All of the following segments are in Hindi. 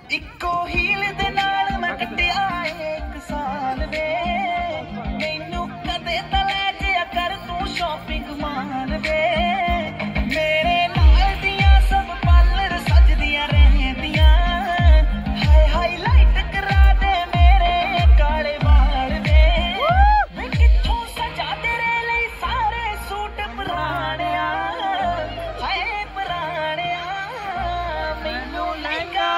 इको हील दे नाल मैं कटिया 1 साल वे मैनू कदे तां लै जिया कर तू शॉपिंग माल वे मेरे नाल दियां सब पार्लर सजदियां रहंदियां हाय हाईलाइट करा दे मेरे काले वाल वे मैं कित्थों सजा तेरे लई सारे सूट पुराणिया हाय पुराणिया मैनू लहंगा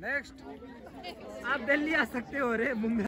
नेक्स्ट आप दिल्ली आ सकते हो रे मुंबई